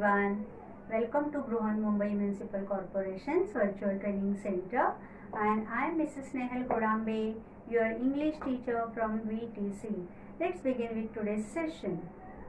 everyone. Welcome to Bruhan Mumbai Municipal Corporation's Virtual Training Center, and I am Mrs. Nehal Kodambe, your English teacher from VTC. Let's begin with today's session.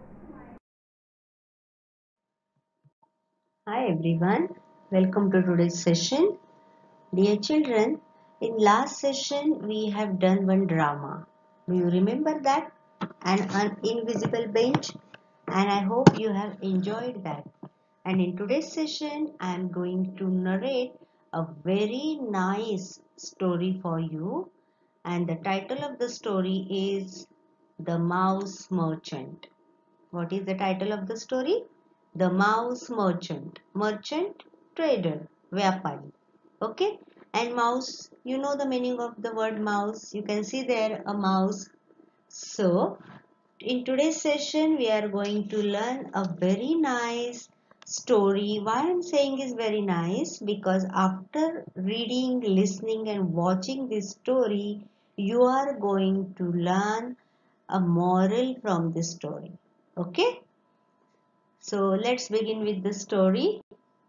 Hi everyone, welcome to today's session. Dear children, in last session we have done one drama. Do you remember that? An invisible bench, and I hope you have enjoyed that. And in today's session I am going to narrate a very nice story for you, and the title of the story is The Mouse Merchant. What is the title of the story? The Mouse Merchant. Merchant, trader, vyapari. Okay? And mouse, you know the meaning of the word mouse. You can see there a mouse. So, in today's session, we are going to learn a very nice story. Why I'm saying is very nice? Because after reading, listening and watching this story, you are going to learn a moral from this story. Okay? So let's begin with the story.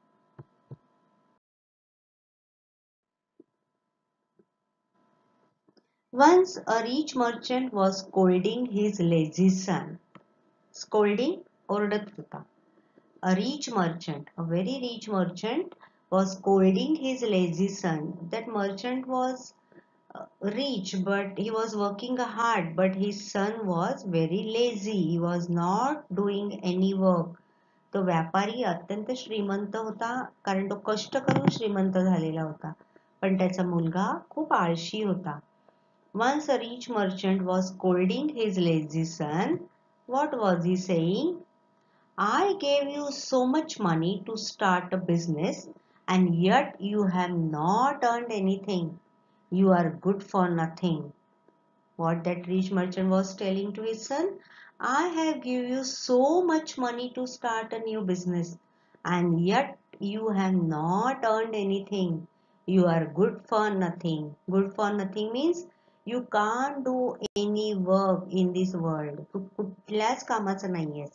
Once a rich merchant was scolding his lazy son. Scolding, ओरडत होता. A rich merchant, a very rich merchant, was scolding his lazy son. That merchant was rich, but he was working hard, but his son was very lazy. He was not doing any work. तो व्यापारी अत्यंत श्रीमंत होता, कारण तो कष्ट करून श्रीमंत झालेला होता, पण त्याचा मुलगा खूप आळशी होता. Once a rich merchant was scolding his lazy son. What was he saying? I gave you so much money to start a business, and yet you have not earned anything. You are good for nothing. What that rich merchant was telling to his son? I have given you so much money to start a new business, and yet you have not earned anything. You are good for nothing. Good for nothing means you can't do any work in this world. तू कुठल्याच कामाचं नाहीयेस.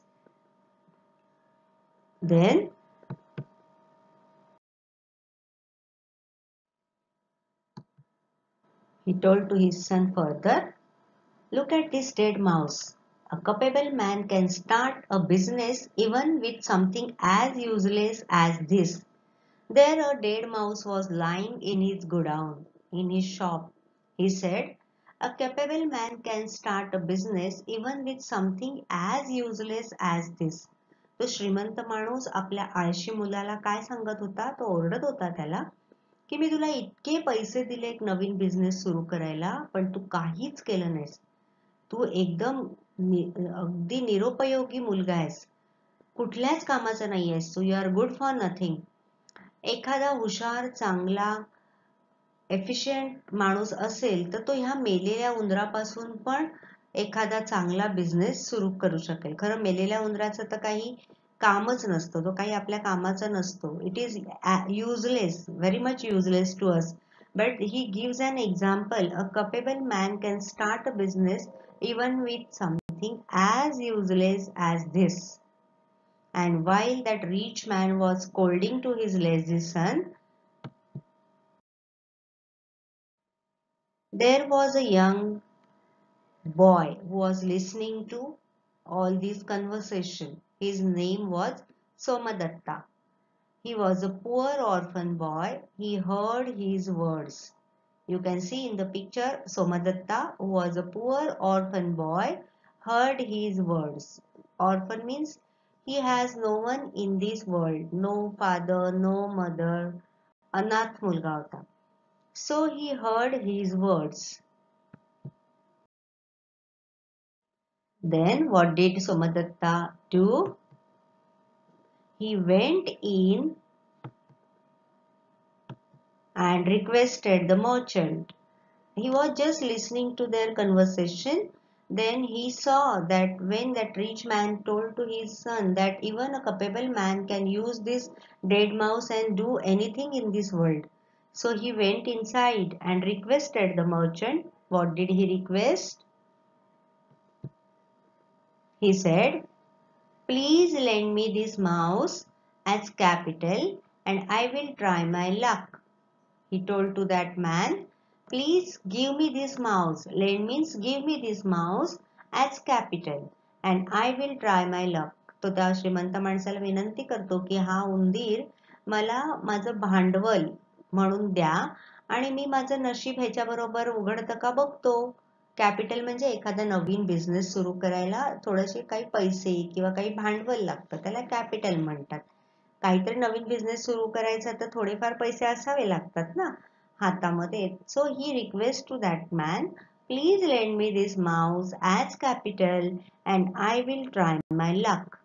Then he told to his son further, look at this dead mouse. A capable man can start a business even with something as useless as this. There a dead mouse was lying in his godown, in his shop. He said, a capable man can start a business even with something as useless as this. तो श्रीमंत माणूस आपल्या आळशी मुलाला काय सांगत होता? तो ओरडत होता त्याला की मी तुला इतके पैसे दिले एक नवीन बिझनेस सुरू करायला, पण तू काहीच केलं नाहीस. तू एकदम अगदी निरुपयोगी मुलगा आहेस. कुठल्याच कामाचा नाही आहेस. So you are good for nothing. एखादा हुशार, चांगला, एफिशियंट माणूस असेल तर तो ह्या मेलेल्या उंदरापासून पण एखादा चांगला बिझनेस सुरू करू शकेल. खरं मेलेल्या उंदराचं तर काही कामच नसतं. तो काही आपल्या कामाचा नसतो. It is useless, very much useless to us. But he gives an example. A capable man can start a business even with something as useless as this. And while that rich man was scolding to his lazy son, there was a young boy who was listening to all this conversation. His name was Somadatta. He was a poor orphan boy. He heard his words. You can see in the picture Somadatta, who was a poor orphan boy, heard his words. Orphan means he has no one in this world, no father, no mother, अनाथ मुलगा होता. So he heard his words. Then what did Somadatta do? He went in and requested the merchant. He was just listening to their conversation. Then he saw that when that rich man told to his son that even a capable man can use this dead mouse and do anything in this world. So he went inside and requested the merchant. What did he request? He said, Please lend me this mouse as capital and I will try my luck. He told to that man, please give me this mouse. Lend means give me this mouse as capital and I will try my luck. तो त्या श्रीमंत माणसाला विनंती करतो की हा उंदीर मला माझं भांडवल म्हणून द्या आणि मी माझं नशीब ह्याच्याबरोबर उघडतं का बघतो. कॅपिटल म्हणजे एखादा नवीन बिझनेस सुरू करायला थोडेसे काही पैसे किंवा काही भांडवल लागतं, त्याला कॅपिटल म्हणतात. काहीतरी नवीन बिझनेस सुरू करायचा तर थोडेफार पैसे असावे लागतात ना हातामध्ये. So he request to that man, please lend me this mouse as capital and I will try my luck.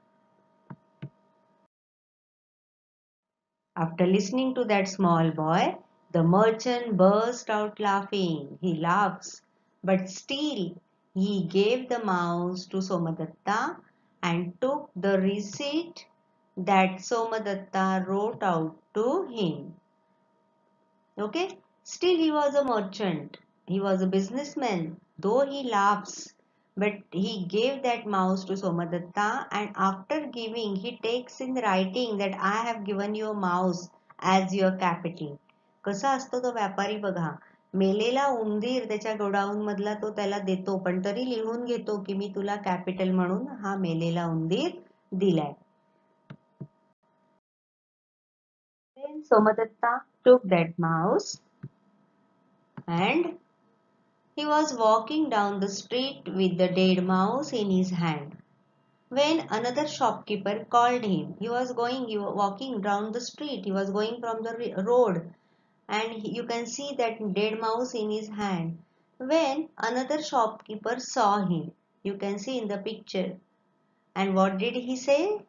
After listening to that small boy, the merchant burst out laughing. He laughs, but still he gave the mouse to Somadatta and took the receipt that Somadatta wrote out to him. Okay, still he was a merchant. He was a businessman. Though he laughs, but he gave that mouse to Somadatta and after giving he takes in writing that I have given you a mouse as your capital. कसा असतो तो व्यापारी बघा, मेलेला उंदीर त्याच्या godown मधला तो त्याला देतो पण तरी लिहून घेतो की मी तुला कॅपिटल म्हणून हा मेलेला उंदीर दिलाय. Then Somadatta took that mouse and he was walking down the street with the dead mouse in his hand. When another shopkeeper called him, he was walking down the street, he was going from the road and you can see that dead mouse in his hand. When another shopkeeper saw him, you can see in the picture. And what did he say?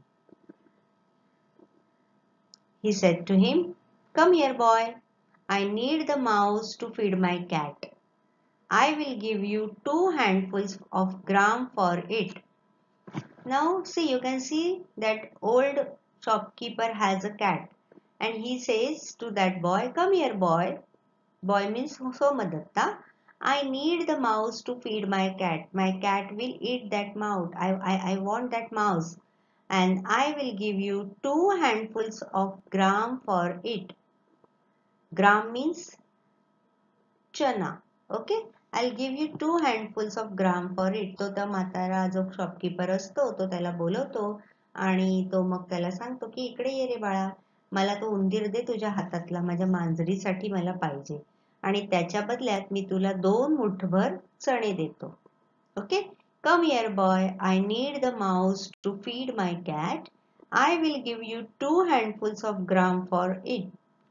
He said to him, come here boy, I need the mouse to feed my cat. I will give you 2 handfuls of gram for it. Now see, you can see that old shopkeeper has a cat and he says to that boy, come here boy. Boy means Somadatta. I need the mouse to feed my cat. My cat will eat that mouse. I want that mouse and I will give you 2 handfuls of gram for it. Gram means chana. Okay. I'll give you 2 handfuls of gram for it. तो त्या म्हातारा जो shopkeeper असतो तो त्याला बोलवतो आणि तो मग त्याला सांगतो की इकडे ये रे बाळा, मला तो उंदीर दे तुझ्या हातातला, माझ्या मांजरीसाठी मला पाहिजे आणि त्याच्या बदल्यात मी तुला 2 मुठभर चणे देतो. Okay, come here boy, I need the mouse to feed my cat. I will give you 2 handfuls of gram for it.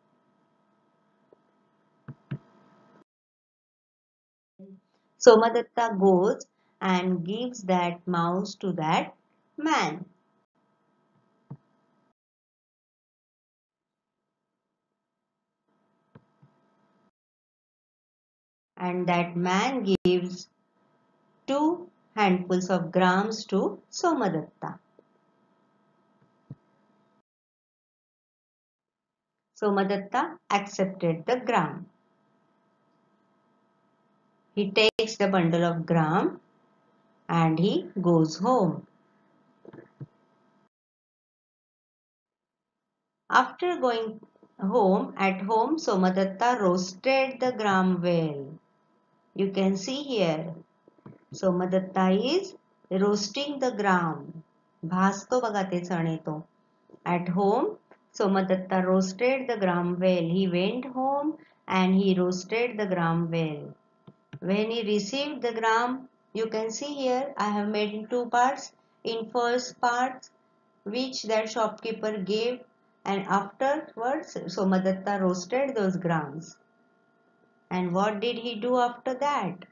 Somadatta goes and gives that mouse to that man. And that man gives 2 handfuls of grams to Somadatta. Somadatta accepted the gram. He takes the bundle of gram and he goes home. After going home, at home Somadatta roasted the gram well. You can see here, Somadatta is roasting the gram. भाजतो बघा ते चणे तो. At home, Somadatta roasted the gram well. He went home and he roasted the gram well. When he received the gram, you can see here I have made in 2 parts. In first part, which that shopkeeper gave, and afterwards Somadatta roasted those grams. And what did he do after that?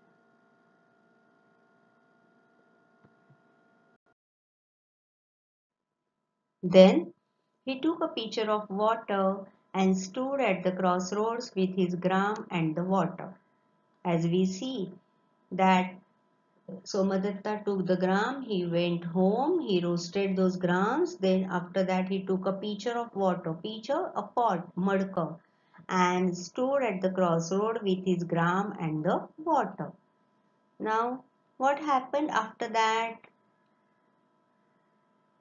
Then he took a pitcher of water and stood at the crossroads with his gram and the water. As we see that Somadatta took the gram, he went home, he roasted those grams, then after that he took a pitcher of water, pitcher, a pot, madka, and stood at the crossroad with his gram and the water. Now, what happened after that?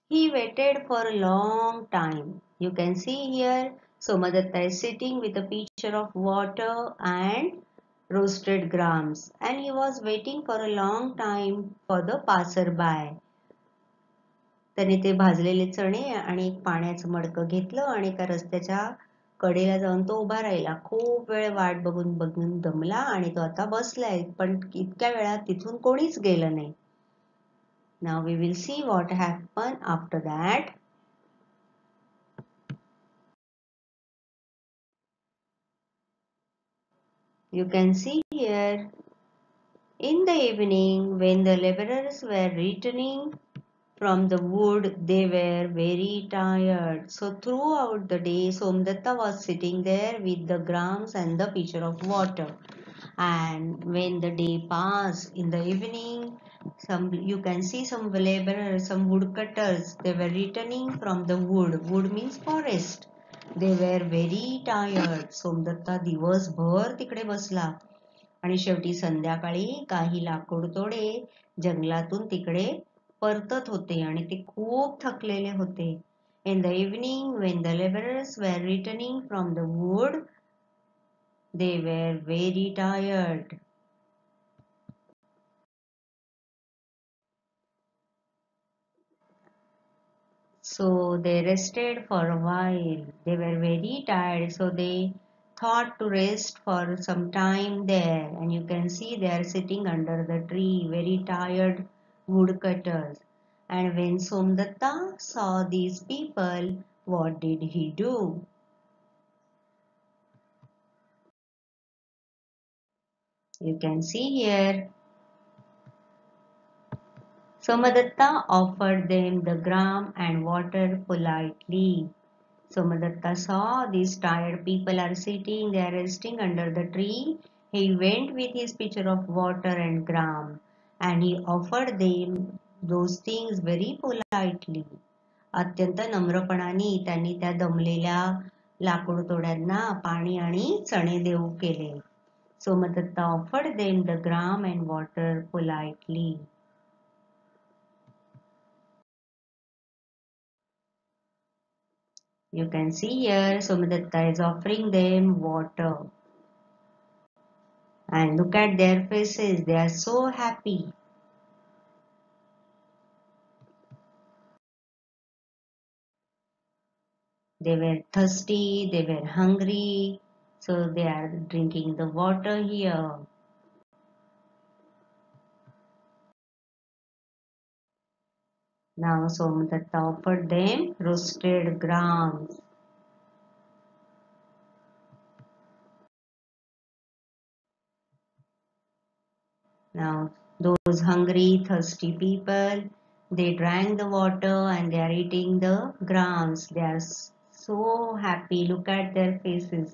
He waited for a long time. You can see here Somadatta is sitting with a pitcher of water and roasted grams, and he was waiting for a long time for the passerby. त्याने ते भाजलेले चणे आणि एक पाण्याचं मडकं घेतलं आणि एका रस्त्याच्या कडेला जाऊन तो उभा राहिला. खूप वेळ वाट बघून बघून दमला आणि तो आता बसलाय, पण इतक्या वेळात तिथून कोणीच गेलं नाही. Now we will see what happened after that. You can see here, in the evening when the laborers were returning from the wood, they were very tired. So throughout the day, Somdatta was sitting there with the grams and the pitcher of water. And when the day passed, in the evening, you can see some laborers, some woodcutters, they were returning from the wood. Wood means forest. They were very tired. Somdatta दिवसभर तिकडे बसला आणि शेवटी संध्याकाळी काही लाकूड तोडे जंगलातून तिकडे परतत होते आणि ते खूप थकलेले होते. In the evening when the laborers were returning from the wood, they were very tired. So they rested for a while. They were very tired, so they thought to rest for some time there. And you can see they are sitting under the tree, very tired woodcutters. And when Somdatta saw these people, what did he do? You can see here, Somadatta offered them the gram and water politely. Somadatta saw these tired people are sitting, they are resting under the tree. He went with his pitcher of water and gram and he offered them those things very politely. अत्यंत नम्रपणाने त्यांनी त्या दमलेल्या लाकूड तोड्यांना पाणी आणि चणे देऊ केले. Somadatta offered them the gram and water politely. You can see here Somadatta is offering them water. And look at their faces, they are so happy. They were thirsty, they were hungry, so they are drinking the water here. Now Somadatta offered them roasted grams. Now those hungry, thirsty people, they drank the water and they are eating the grams. They are so happy. Look at their faces.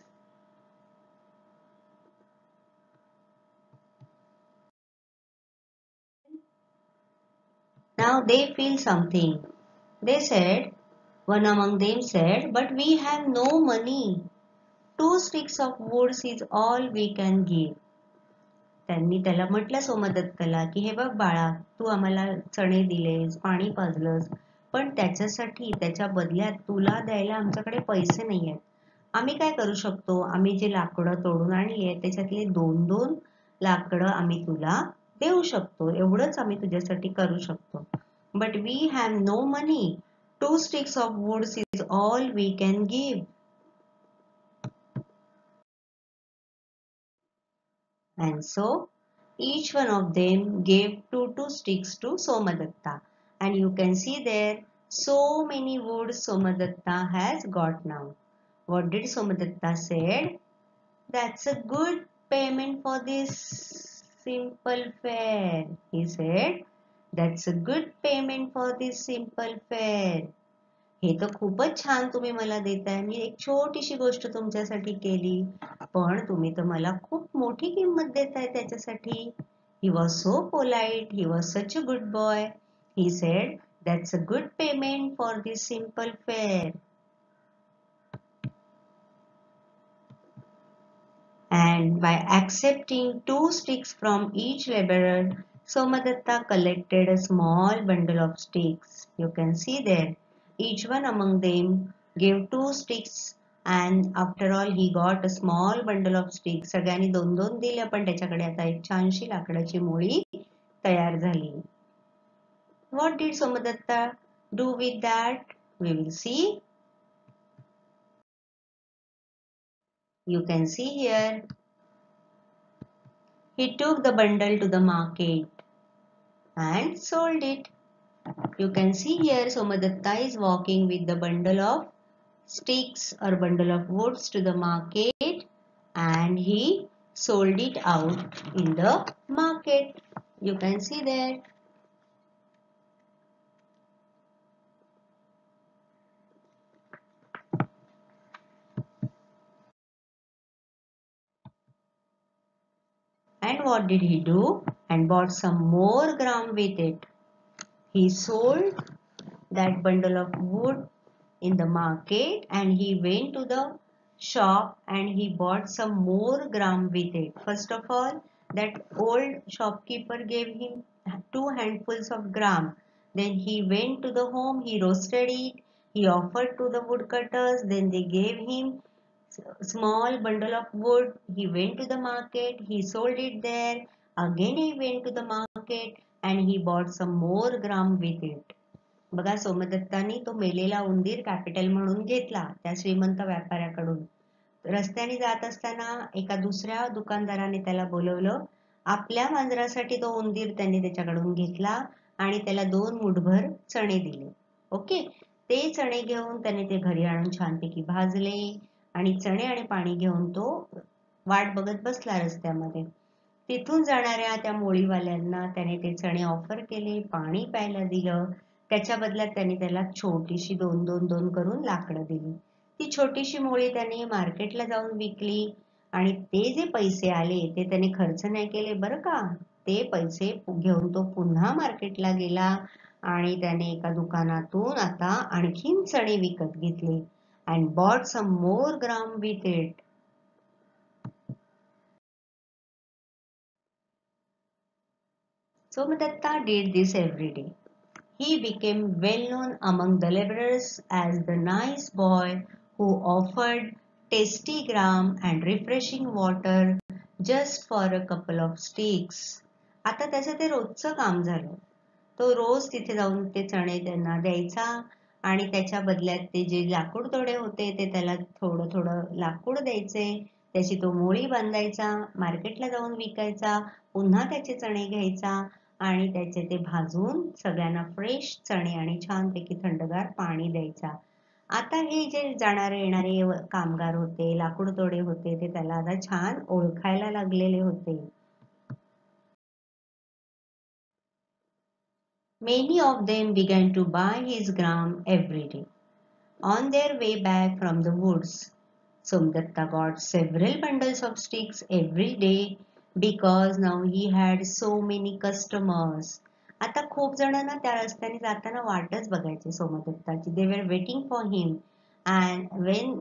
Now they feel something. They said, one among them said, but we have no money. 2 sticks of wood is all we can give. त्यांनी त्याला म्हटलं सोमदत्तला की हे बघ बाळा, तू आम्हाला चणे the less, पाणी पाजलंस, पण त्याच्यासाठी त्याच्या बदल्यात तुला द्यायला आमच्याकडे पैसे नाहीयेत. आम्ही काय करू शकतो? आम्ही जे लाकडं तोडून आणली आहेत त्याच्यातले 2-2 लाकडं आम्ही तुला देऊ शकतो. एवढंच आम्ही तुझ्यासाठी करू शकतो. But we have no money. 2 sticks of wood is all we can give. And so each one of them gave two sticks to Somadatta. And you can see there so many woods Somadatta has got now. What did Somadatta said? That's a good payment for this simple fare. He said, that's a good payment for this simple fare. हे तर खूपच छान तुम्ही मला देताय. मी एक छोटीशी गोष्ट तुमच्यासाठी केली, पण तुम्ही तर मला खूप मोठी किंमत देताय त्याच्यासाठी. He was so polite. He was such a good boy. He said, that's a good payment for this simple fare. And by accepting 2 sticks from each laborer, Somadatta collected a small bundle of sticks. You can see there. Each one among them gave 2 sticks, and after all he got a small bundle of sticks. सगळ्यांनी 2-2 दिले, पण त्याच्याकडे आता एक छानशी लाकडाची मोळी तयार झाली. What did Somadatta do with that? We will see. You can see here. He took the bundle to the market and sold it. You can see here Somadatta is walking with the bundle of sticks or bundle of woods to the market, and he sold it out in the market. You can see there. And what did he do? And bought some more gram with it. He sold that bundle of wood in the market, and he went to the shop and he bought some more gram with it. First of all, that old shopkeeper gave him 2 handfuls of gram. Then he went to the home, he roasted it, he offered to the woodcutters, then they gave him small bundle of wood. He went to the market, he sold it there. Again he went to the market and he bought some more gram with it. बघा, सोमदत्तानी तो मेलेला उंदीर capital म्हणून घेतला त्या श्रीमंत व्यापाऱ्याकडून. रस्त्याने जात असताना एका दुसऱ्या दुकानदाराने त्याला बोलवलं. आपल्या मांजरासाठी तो उंदीर त्यांनी त्याच्याकडून घेतला आणि त्याला 2 मुठभर चणे दिले. ओके, ते चणे घेऊन त्याने ते घरी आणून छानपैकी भाजले आणि चणे आणि पाणी घेऊन तो वाट बघत बसला रस्त्यामध्ये. तिथून जाणाऱ्या त्या मोळीवाल्यांना त्याने ते चणे ऑफर केले, पाणी प्यायला दिलं. त्याच्या बदल्यात त्याने त्याला छोटीशी 2 करून लाकडं दिली. ती छोटीशी मोळी त्याने मार्केटला जाऊन विकली आणि ते जे पैसे आले ते त्याने खर्च नाही केले बरं का. ते पैसे घेऊन तो पुन्हा मार्केटला गेला आणि त्याने एका दुकानातून आता आणखीन चणे विकत घेतले. and bought some more gram with it. Somadatta did this every day. He became well known among the laborers as the nice boy who offered tasty gram and refreshing water just for a couple of sticks. आता त्याचं ते रोजचं काम झालं. तो रोज तिथे जाऊन ते चणे त्यांना द्यायचा आणि त्याच्या बदल्यात ते जे लाकूड तोडे होते ते त्याला थोडं थोडं लाकूड द्यायचे. त्याची तो मोळी बांधायचा, मार्केटला जाऊन विकायचा, पुन्हा त्याचे चणे घ्यायचा आणि त्याचे ते भाजून सगळ्यांना फ्रेश चणे आणि छानपैकी थंडगार पाणी द्यायचा. आता हे जे जाणारे येणारे कामगार होते, लाकूड तोडे होते, ते त्याला आता छान ओळखायला लागलेले होते. Many of them began to buy his gram every day. On their way back from the woods, Somadatta got several bundles of sticks every day because now he had so many customers. आता खूप जणांना त्या रस्त्याने जाताना वाटच बघायची सोमदत्ताची. They were waiting for him, and when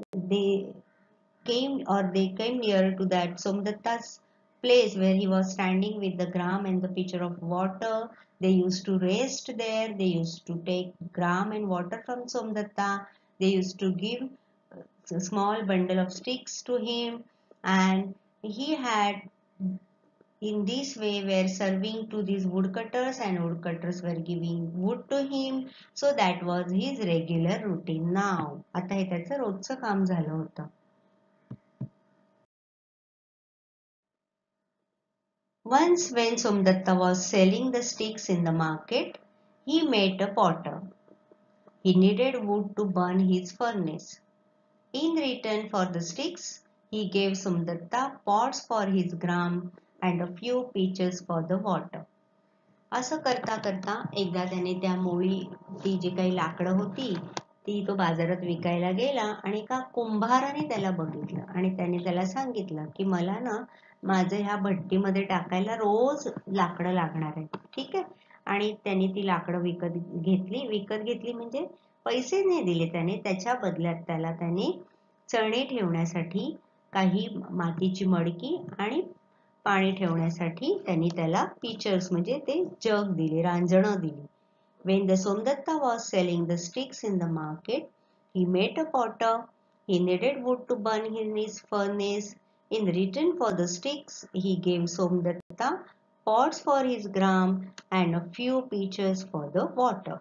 they came near to that Somadatta's place where he was standing with the gram and the pitcher of water, they used to rest there. They used to take gram and water from Somadatta. They used to give a small bundle of sticks to him, and he had in this way were serving to these woodcutters, and woodcutters were giving wood to him. So that was his regular routine now. आता हे त्याचं रोजचं काम झालं होतं. Once when Somadatta was selling the sticks in the market, he met a potter. He needed wood to burn his furnace. In return for the sticks, he gave Somadatta pots for his gram and a few pitchers for the water. असं करता करता एकदा त्याने त्या मोळी ती जी काही लाकडं होती ती तो बाजारात विकायला गेला आणि एका कुंभाराने त्याला बघितलं आणि त्याने त्याला सांगितलं की मला ना माझं ह्या भट्टीमध्ये टाकायला रोज लाकडं लागणार आहे, ठीक आहे. आणि त्याने ती लाकडं विकत घेतली म्हणजे पैसे नाही दिले त्याने, त्याच्या बदल्यात त्याने चणे ठेवण्यासाठी काही मातीची मडकी आणि पाणी ठेवण्यासाठी त्यांनी त्याला pitchers म्हणजे ते जग दिले, रांजणं दिली. When the Somdatta was selling the sticks in the market, he met a potter. He needed wood to burn in his furnace. In return for the sticks, he gave Somdatta pots for his gram and a few pitchers for the water.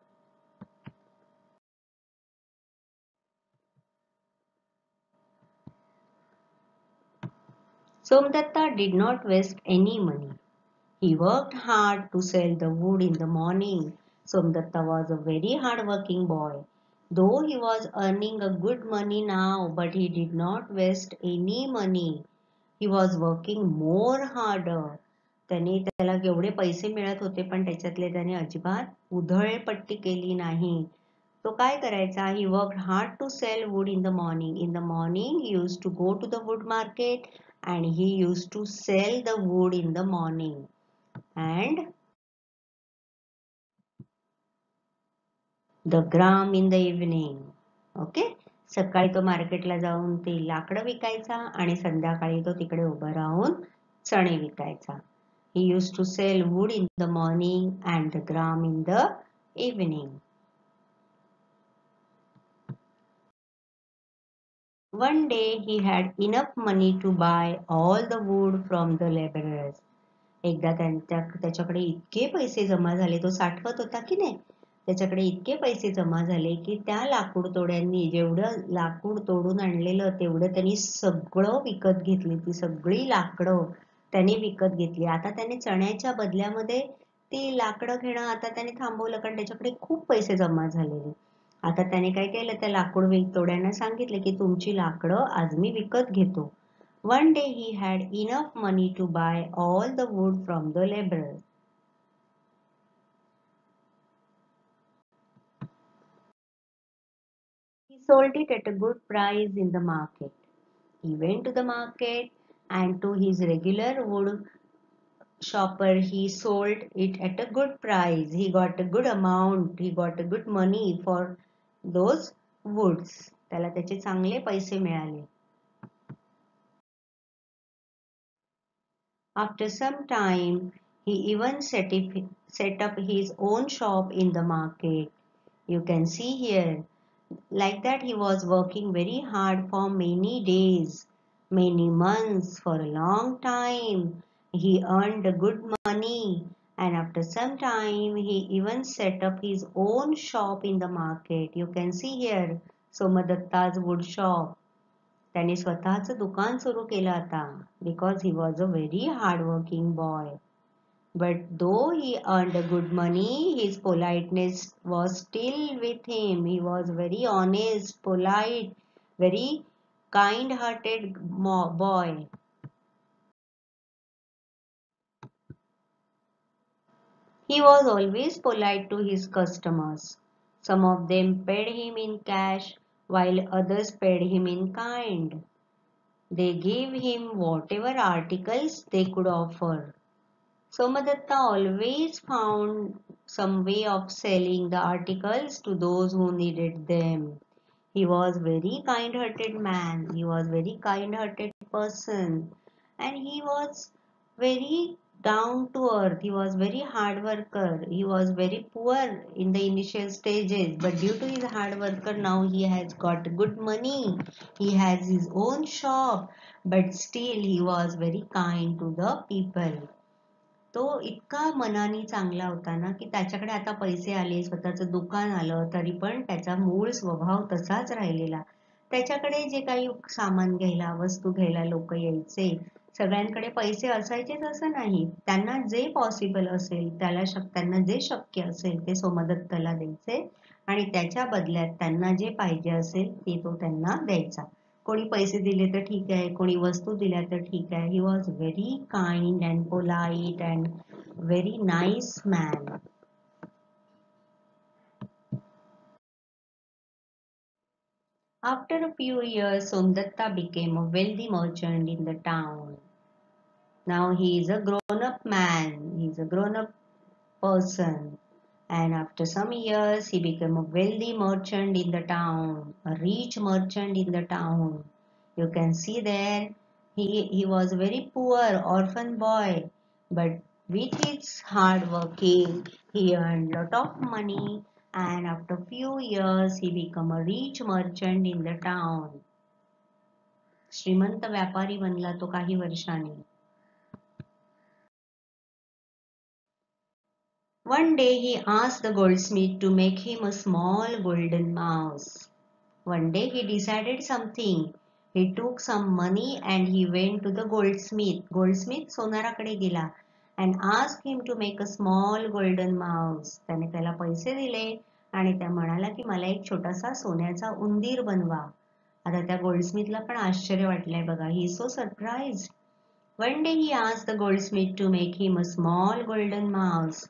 Somdatta did not waste any money. He worked hard to sell the wood in the morning. Somdatta was a very hard-working boy. Though he was earning a good money now, but he did not waste any money. He was working more harder. त्याला एवढे पैसे मिळत होते पण त्याच्यातले त्याने अजिबात उधळपट्टी केली नाही. तो काय करायचा? He worked hard to sell wood in the morning. In the morning, he used to go to the wood market and he used to sell the wood in the morning. And the gram in the evening. Okay? सकाळी तो मार्केटला जाऊन ते लाकडं विकायचा आणि संध्याकाळी तो तिकडे उभा राहून चणे विकायचा. He used to sell wood in the morning and the gram in the evening. One day he had enough money to buy all the wood from the laborers. एकदा त्याच्याकडे इतके पैसे जमा झाले, तो साठवत होता की नाही, त्याच्याकडे इतके पैसे जमा झाले की त्या लाकूड तोड्यांनी जेवढं लाकूड तोडून आणलेलं तेवढं त्यांनी सगळं विकत घेतली. ती सगळी लाकडं त्याने विकत घेतली. आता त्याने चण्याच्या बदल्यामध्ये ती लाकडं घेणं आता त्याने थांबवलं कारण त्याच्याकडे खूप पैसे जमा झालेले. आता त्याने काय केलं, त्या लाकूड तोड्यांना सांगितलं की तुमची लाकडं आज मी विकत घेतो. One day he had enough money to buy all the wood from the laborers. He sold it at a good price in the market. He went to the market and to his regular wood shopper he sold it at a good price. He got a good amount. He got a good money for those woods. त्याला त्याचे चांगले पैसे मिळाले. After some time, he even set up his own shop in the market. You can see here, like that he was working very hard for many days, many months, for a long time. He earned good money and after some time he even set up his own shop in the market. You can see here, Somadatta's wood shop. त्याने स्वतःचं दुकान सुरू केलं आता because he was a very hardworking boy. But though he earned good money, his politeness was still with him. He was very honest, polite, very kind-hearted boy. He was always polite to his customers. Some of them paid him in cash, while others paid him in kind. They gave him whatever articles they could offer. Somadatta always found some way of selling the articles to those who needed them. He was very kind-hearted man. He was very kind-hearted person. And he was very down to earth. He was very hard worker. He was very poor in the initial stages. But due to his hard worker, now he has got good money. He has his own shop. But still he was very kind to the people. तो इतका मनाने चांगला होता ना की त्याच्याकडे आता पैसे आले, स्वतःचं दुकान आलं, तरी पण त्याचा मूळ स्वभाव तसाच राहिलेला. त्याच्याकडे जे काही सामान घ्यायला, वस्तू घ्यायला लोक यायचे, सगळ्यांकडे पैसे असायचेच असं नाही. त्यांना जे पॉसिबल असेल, त्यांना जे शक्य असेल ते सोमदत्ताला द्यायचे आणि त्याच्या बदल्यात त्यांना जे पाहिजे असेल ते तो त्यांना द्यायचा. कोणी पैसे दिले तर ठीक आहे, कोणी वस्तू दिल्या तर ठीक आहे. He was very kind and polite and very nice man. After a few years, Somdatta became a wealthy merchant in the town. Now he is a grown-up man. He is a grown-up person. And after some years, he became a wealthy merchant in the town, a rich merchant in the town. You can see there He was a very poor orphan boy, but with his hard working, he earned lot of money, and after few years, he became a rich merchant in the town. श्रीमंत व्यापारी बनला तो काही वर्षांनी. One day he asked the goldsmith to make him a small golden mouse. One day he decided something. He took some money and he went to the goldsmith. Goldsmith सोनाराकडे गेला and asked him to make a small golden mouse. त्याने त्याला पैसे दिले आणि त्या म्हणाला की मला एक छोटासा सोन्याचा उंदीर बनवा. आता त्या गोल्डस्मिथला पण आश्चर्य वाटलंय बघा. He is so surprised. One day he asked the goldsmith to make him a small golden mouse.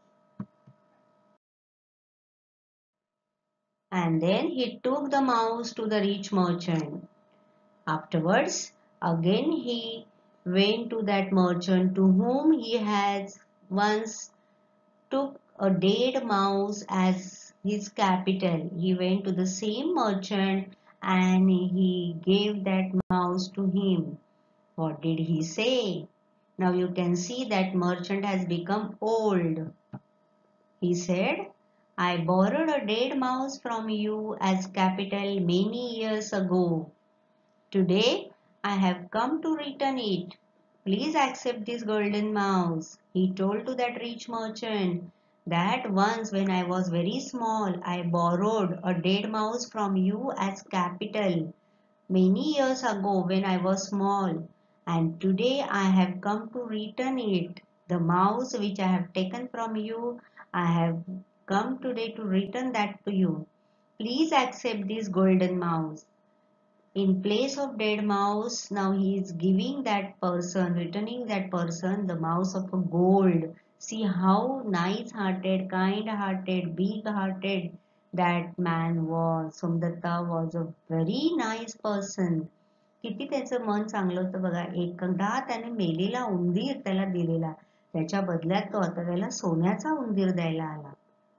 And then he took the mouse to the rich merchant. Afterwards, again he went to that merchant to whom he had once took a dead mouse as his capital. He went to the same merchant and he gave that mouse to him. What did he say? Now you can see that merchant has become old. He said, I borrowed a dead mouse from you as capital many years ago. Today I have come to return it. Please accept this golden mouse. He told to that rich merchant that once when I was very small, I borrowed a dead mouse from you as capital many years ago when I was small, and today I have come to return it. The mouse which I have taken from you, I have come today to return that to you. Please accept this golden mouse. In place of dead mouse, now he is giving that person, returning that person the mouse of a gold. See how nice-hearted, kind-hearted, big-hearted that man was. Somdatta was a very nice person. किती त्याचं मन चांगलं होतं बघा. एकदा त्याने मेलेला उंदीर त्याला दिलेला. त्याच्या बदल्यात तो आता त्याला सोन्याचा उंदीर द्यायला आला.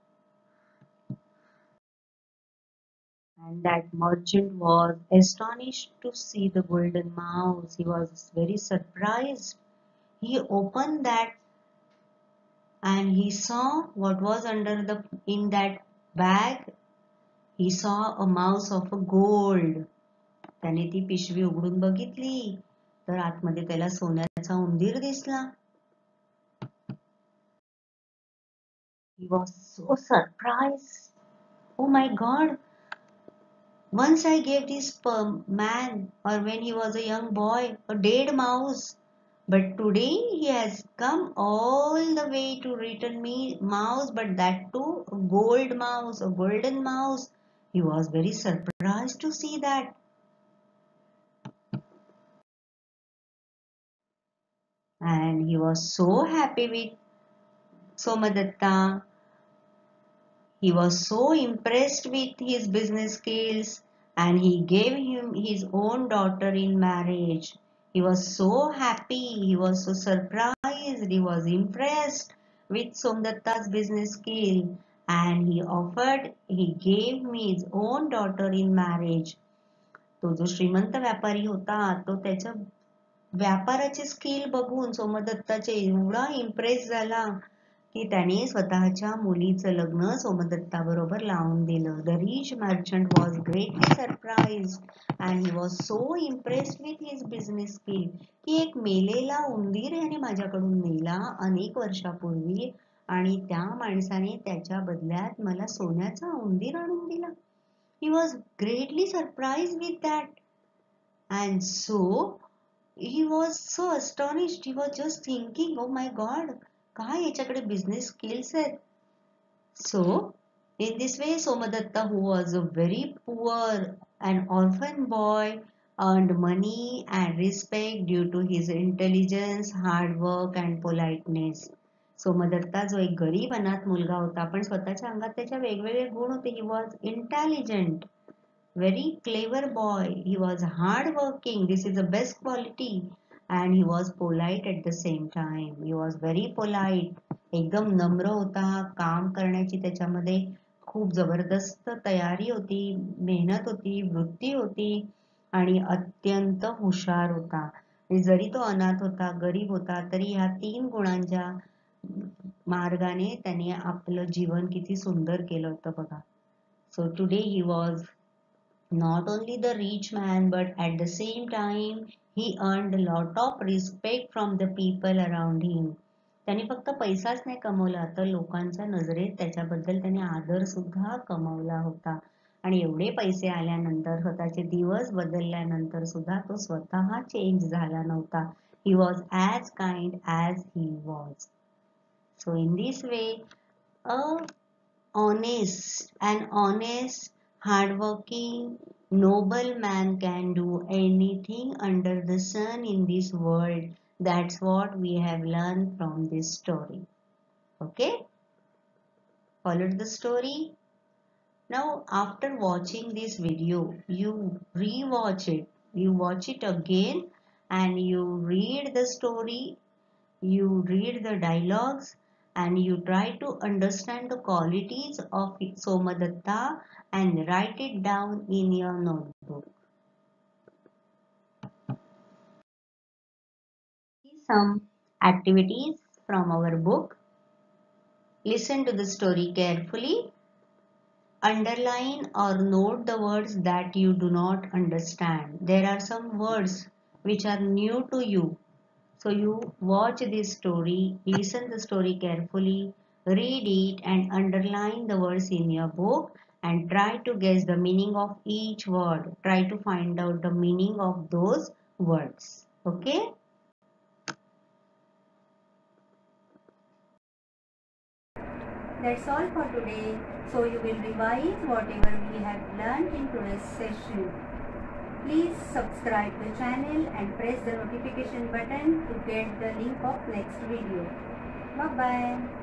And that merchant was astonished to see the golden mouse. He was very surprised. He opened that and he saw what was in that bag. He saw a mouse of a gold. त्याने ती पिशवी उघडून बघितली तर आतमध्ये त्याला सोन्याचा उंदीर दिसला. He was so surprised. Oh my God! Once I gave this man, or when he was a young boy, a dead mouse. But today he has come all the way to return me mouse, but that too a gold mouse, a golden mouse. He was very surprised to see that. And he was so happy with Somadatta. He was so impressed with his business skills and he gave him his own daughter in marriage. He was so happy, he was so surprised, he was impressed with Somdatta's business skill and he gave me his own daughter in marriage. तो जो श्रीमंत व्यापारी होता तो त्याच्या व्यापाराची skill बघून सोमदत्ताचे एवढा impress झाला की त्याने स्वतःच्या मुलीचं लग्न सोमदत्ताबरोबर लावून दिलं. The rich merchant was greatly surprised and he was so impressed with his business skill की एक मेलेला उंदीर याने माझ्याकडून नेला अनेक वर्षापूर्वी आणि त्या माणसाने त्याच्या बदल्यात मला सोन्याचा उंदीर आणून दिला. He was greatly surprised with that and so he was so astonished. He was just thinking, oh my God, काय याच्याकडे business skills आहेत. So, in this way, Somadatta, who was a very poor and orphan boy, earned money and respect due to his intelligence, hard work and politeness. Somdatta जो एक गरीब अनाथ मुलगा होता पण स्वतःच्या अंगात त्याच्या वेगवेगळे गुण होते. He was intelligent, very clever boy. He was hard working. This is the best quality. And he was polite at the same time. He was very polite. एकदम नम्र होता. काम करण्याची त्याच्यामध्ये खूप जबरदस्त तयारी होती, मेहनत होती, वृत्ती होती आणि अत्यंत हुशार होता. जरी तो अनाथ होता, गरीब होता, तरी ह्या 3 गुणांच्या मार्गाने त्याने आपलं जीवन किती सुंदर केलं होतं बघा. So today he was not only the rich man, but at the same time he earned a lot of respect from the people around him. त्याने फक्त पैसाच नाही कमवला तर लोकांच्या नजरेत त्याच्याबद्दल त्याने आदर सुद्धा कमवला होता. आणि एवढे पैसे आल्यानंतर स्वतःचे दिवस बदलल्यानंतर सुद्धा तो स्वतः चेंज झाला नव्हता. He was as kind as he was. So in this way, a honest, hardworking, noble man can do anything under the sun in this world. That's what we have learned from this story. Okay? Followed the story? Now, after watching this video, you rewatch it. You watch it again and you read the story, you read the dialogues, and you try to understand the qualities of Somadatta and write it down in your notebook. Some activities from our book. Listen to the story carefully. Underline or note the words that you do not understand. There are some words which are new to you. So you watch this story, listen the story carefully, read it and underline the words in your book and try to guess the meaning of each word. Try to find out the meaning of those words. Okay? That's all for today. So you will revise whatever we have learned in today's session. Please subscribe the channel and press the notification button to get the link of next video. Bye bye.